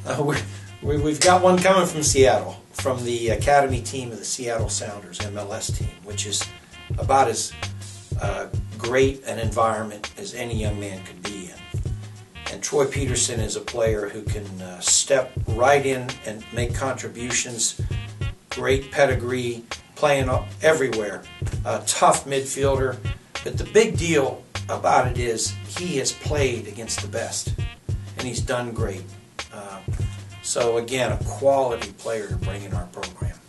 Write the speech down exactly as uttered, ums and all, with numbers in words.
Uh, we're, we, we've got one coming from Seattle, from the academy team of the Seattle Sounders M L S team, which is about as uh, great an environment as any young man could be in. And Troy Peterson is a player who can uh, step right in and make contributions, great pedigree, playing everywhere, a tough midfielder. But the big deal about it is he has played against the best, and he's done great. Uh, so again, a quality player to bring in our program.